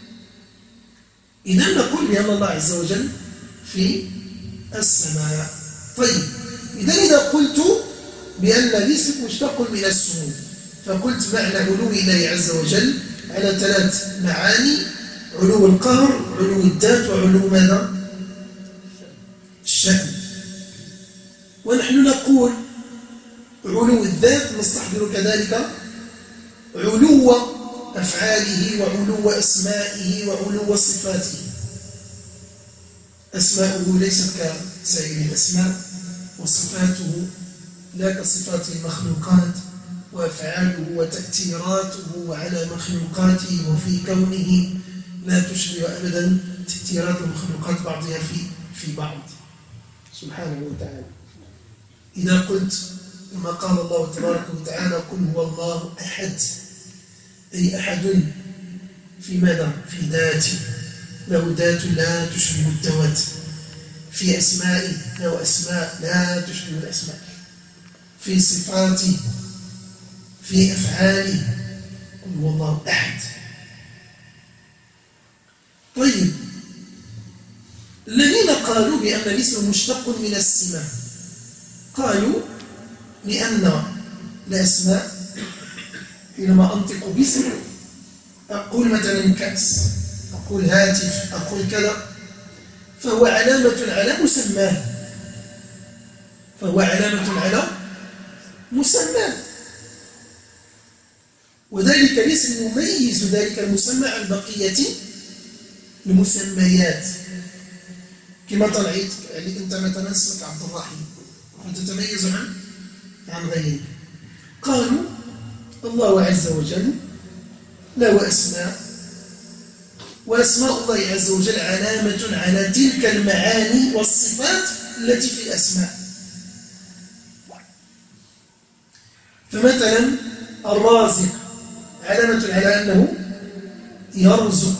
اذا نقول بان الله عز وجل في السماء. طيب اذا قلت بان الاسم مشتق من السمو، فقلت معنى علو الله عز وجل على 3 معاني: علو القهر، علو الذات، وعلو ماذا؟ الشأن. ونحن نقول علو الذات نستحضر كذلك علو أفعاله وعلو أسمائه وعلو صفاته. أسماؤه ليست كسائر الأسماء، وصفاته لا كصفات المخلوقات، وأفعاله وتأثيراته على مخلوقاته وفي كونه لا تشبه أبدا تأثيرات المخلوقات بعضها في بعض سبحانه وتعالى. إذا قلت كما قال الله تبارك وتعالى قل هو الله أحد، أي أحد في ماذا؟ في ذاته، له ذات لا تشبه الذوات، في أسمائه له أسماء لا تشبه الأسماء، في صفاته، في أفعاله، قل هو الله أحد. طيب الذين قالوا بأن الاسم مشتق من السمة قالوا لأن الأسماء حينما أنطق باسم أقول مثلا كأس، أقول هاتف، أقول كذا، فهو علامة على مسماه، فهو علامة على مسماه، وذلك الاسم يميز ذلك المسمى عن بقية المسميات. كما طلعت عليك أنت مثلا اسمك عبد الرحيم فتتميز عن غيرك. قالوا الله عز وجل له أسماء، وأسماء الله عز وجل علامة على تلك المعاني والصفات التي في الأسماء. فمثلا الرازق علامة على أنه يرزق،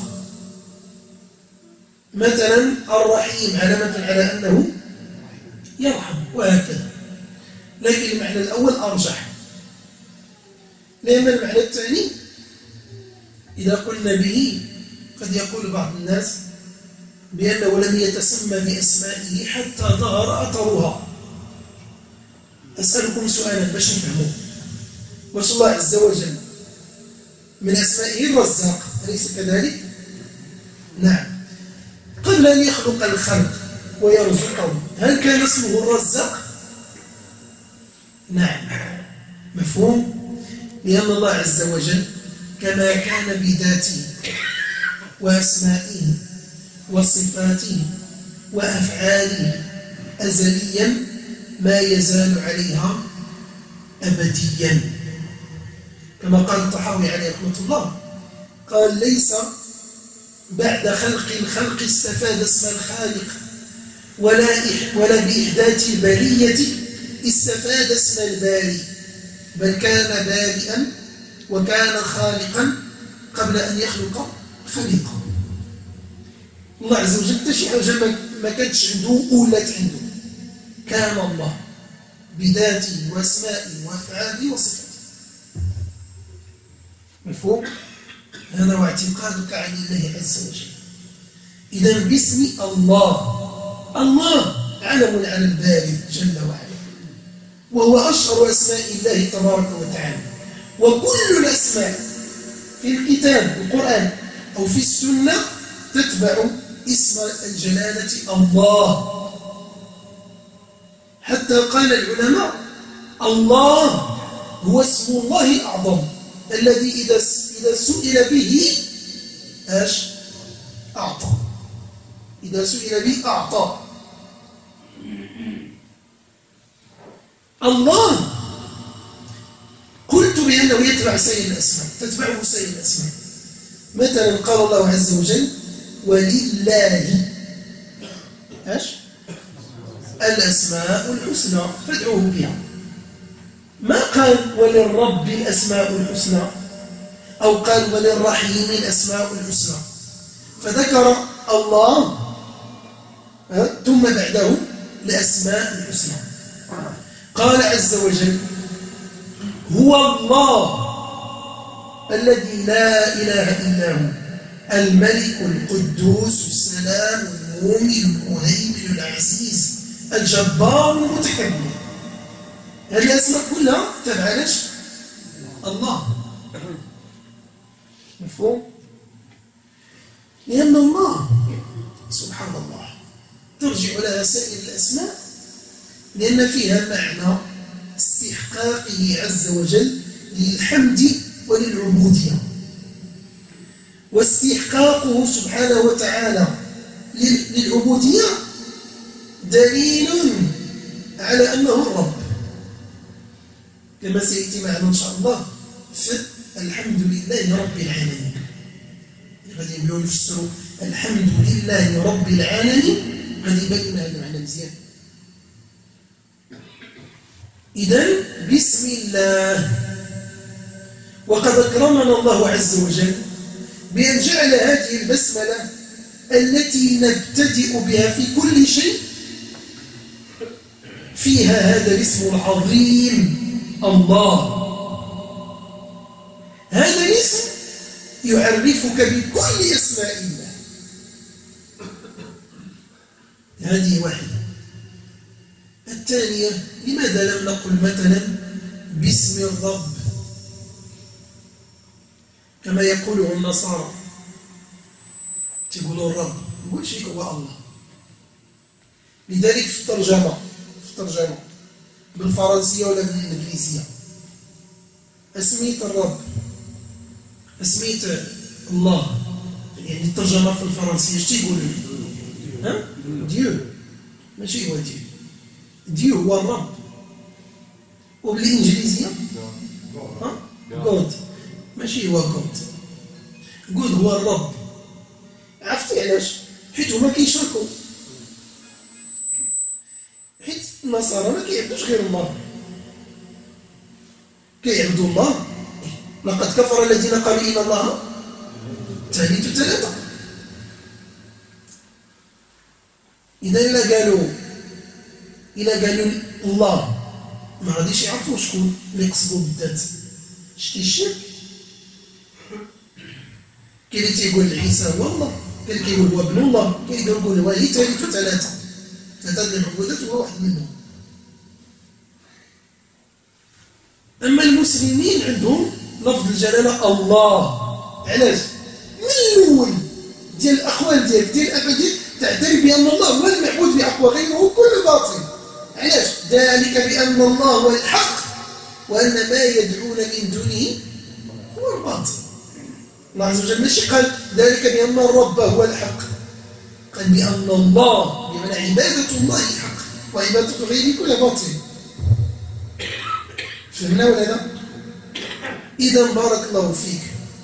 مثلا الرحيم علامة على أنه يرحم، وهكذا. لكن المعنى الأول أرجح، لأن المعنى الثاني إذا قلنا به قد يقول بعض الناس بأنه لم يتسمى بأسمائه حتى ظهر أثرها. أسألكم سؤالا باش نفهموه: واش الله عز وجل من أسمائه الرزاق، أليس كذلك؟ نعم. قبل أن يخلق الخلق ويرزقهم هل كان اسمه الرزاق؟ نعم. مفهوم؟ لأن الله عز وجل كما كان بذاته وأسمائه وصفاته وأفعاله أزليا ما يزال عليها أبديا، كما قال الطحاوي عليه رحمة الله، قال ليس بعد خلق الخلق استفاد اسم الخالق ولا بإحداث البرية استفاد اسم الباري، بل كان بارئا وكان خالقا قبل أن يخلق خليقا. الله عز وجل شي حاجة ما كانتش عنده ولات عنده، كان الله بذاته واسمائه وافعاله وصفاته. مفهوم؟ هذا هو اعتقادك عن الله عز وجل. إذا باسم الله، الله علم على الباري جل وعلا، وهو أشهر أسماء الله تبارك وتعالى. وكل الأسماء في الكتاب القرآن أو في السنة تتبع اسم الجلالة الله. حتى قال العلماء الله هو اسم الله الأعظم الذي إذا سئل به أعطى، إذا سئل به أعطى. الله قلت بأنه يتبع سائر الأسماء، تتبعه سائر الأسماء. مثلا قال الله عز وجل ولله الأسماء الحسنى فادعوه بها. ما قال وللرب الأسماء الحسنى أو قال وللرحيم الأسماء الحسنى، فذكر الله ثم بعده الأسماء الحسنى. قال عز وجل هو الله الذي لا إله إلا هو الملك القدوس السلام المؤمن المهيمن العزيز الجبار المتكبر. هذه الأسماء كلها تبع الله. مفهوم؟ لأن الله سبحان الله ترجع لها سائر الأسماء لأن فيها معنى استحقاقه عز وجل للحمد وللعبودية، واستحقاقه سبحانه وتعالى للعبودية دليل على أنه الرب، كما سيأتي معنا إن شاء الله في الحمد لله رب العالمين. غادي نبداو نفسروا الحمد لله رب العالمين، غادي يبين هذا المعنى مزيان. إذن بسم الله. وقد أكرمنا الله عز وجل بأن جعل هذه البسملة التي نبتدئ بها في كل شيء فيها هذا الاسم العظيم الله. هذا الاسم يعرفك بكل أسماء الله. هذه واحدة. الثانية، لماذا لم نقل مثلا باسم الرب كما يقوله النصارى؟ تقولوا الرب، نقول شيء هو الله. لذلك في الترجمة بالفرنسية ولا بالإنجليزية اسميت الرب، اسميت الله، يعني الترجمة في الفرنسية ايش تيقولوا؟ ديو، ماشي هو ديو، ديو هو الرب. وبالإنجليزية God، ماشي هو God، God هو الرب. عرفتي علاش؟ حيت هما كيشركوا، حيت النصارى ما كيعبدوش غير الله، كيعبدوا الله. لقد كفر الذين قالوا إن الله ثالث ثلاثة. إذا إلا قالوا الله ما غاديش يعرفوا شكون اللي يقصدوا بالذات. شتي الشرك؟ كاين اللي تيقول عيسى هو الله، كاين اللي كيقول هو ابن الله، كاين اللي يقول هو ثالث ثلاثة ديال المعبودات وهو واحد منهم. أما المسلمين عندهم لفظ الجلالة الله. علاش؟ من الأول ديال الأقوال ديال الأفعال تعترف بأن الله هو المعبود بحق وغيره كل باطل. علاش؟ ذلك بأن الله هو الحق وأن ما يدعون من دونه هو الباطل. الله عز وجل ماشي قال ذلك بأن الرب هو الحق، قال بأن الله بمعنى عبادة الله الحق وعبادة غيري كل باطل. فهمنا ولا لا؟ إذا بارك الله فيك.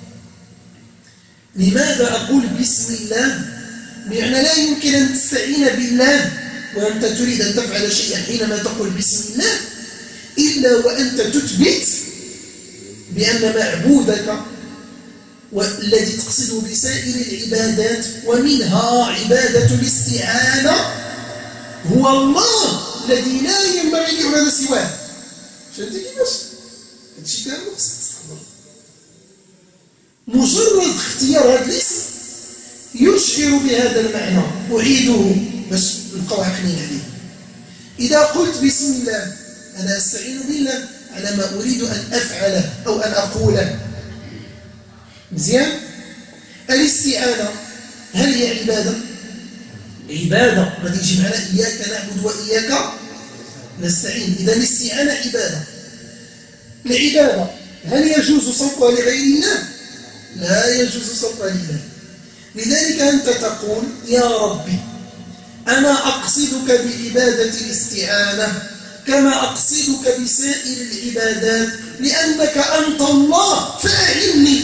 لماذا أقول بسم الله؟ بمعنى لا يمكن أن تستعين بالله وأنت تريد أن تفعل شيئا حينما تقول بسم الله إلا وأنت تثبت بأن معبودك والذي تقصده بسائر العبادات ومنها عبادة الاستعانة هو الله الذي لا ينبغي أن يعبد سواه. فهمت كيفاش؟ هادشي كامل خصك تستحضر. مجرد اختيار هذا الاسم يشعر بهذا المعنى. أعيده باش نبقاو عاقلين عليه. إذا قلت بسم الله أنا أستعين بالله على ما أريد أن أفعله أو أن أقوله. مزيان؟ الاستعانة هل هي عبادة؟ عبادة غادي يجي معنا إياك نعبد وإياك نستعين. إذا الاستعانة عبادة. العبادة هل يجوز صرفها لغير الله؟ لا يجوز صرفها لله. لذلك أنت تقول يا ربي أنا أقصدك بعبادة الاستعانة كما أقصدك بسائر العبادات لأنك أنت الله فأعني.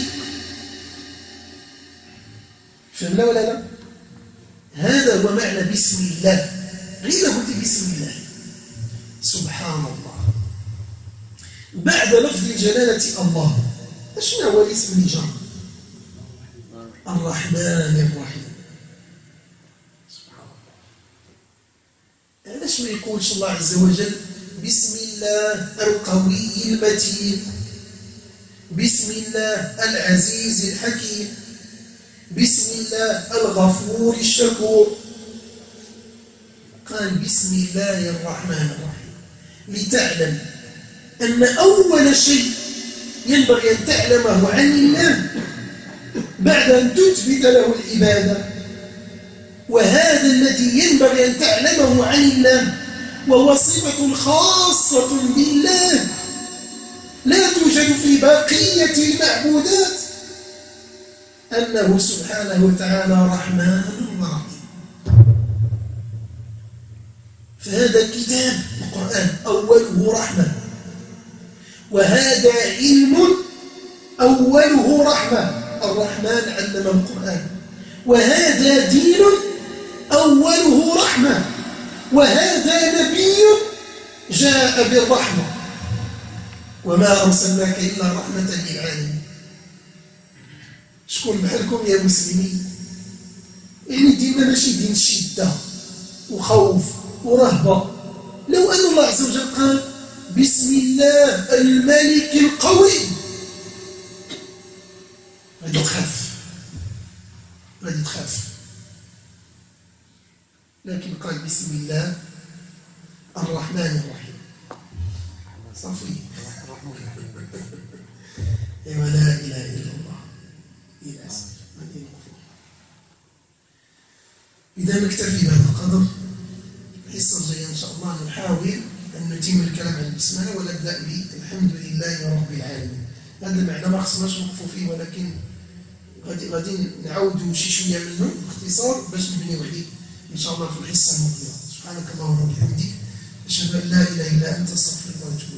فهمنا ولا لا؟ هذا هو معنى بسم الله. غير قلت بسم الله سبحان الله بعد لفظ الجلالة الله شنو هو الاسم اللي جاء؟ الرحمن الرحيم. سبحان الله. علاش ما يقولش الله عز وجل بسم الله القوي المتين، بسم الله العزيز الحكيم، بسم الله الغفور الشكور؟ قال بسم الله الرحمن الرحيم لتعلم أن أول شيء ينبغي أن تعلمه عن الله بعد أن تثبت له العبادة، وهذا الذي ينبغي أن تعلمه عن الله وهو صفة خاصة بالله لا توجد في بقية المعبودات، أنه سبحانه وتعالى رحمن ورحيم. فهذا الكتاب القرآن أوله رحمة، وهذا علم أوله رحمة، الرحمن علم القرآن، وهذا دين أوله رحمة، وهذا نبي جاء بالرحمة، وما أرسلناك إلا رحمة للعالمين. شكون بحالكم يا مسلمين؟ يعني ديننا ماشي دين شدة وخوف ورهبة. لو أن الله عز وجل قال بسم الله الملك القوي غادي تخاف، لكن قال بسم الله الرحمن الرحيم صافي. ايوا لا اله الا الله للاسف. اذا نكتفي بهذا القدر. الحصه الجايه ان شاء الله نحاول ان نتم الكلام عن البسمله ونبدا بالحمد لله رب العالمين. هذا المعنى ما خصناش نوقفوا فيه، ولكن غادي نعاودوا شي شويه منه باختصار باش نبنيو عليه ان شاء الله في الحصه المقبله. سبحانك اللهم وبحمدك اشهد ان لا اله الا انت استغفرك واتوب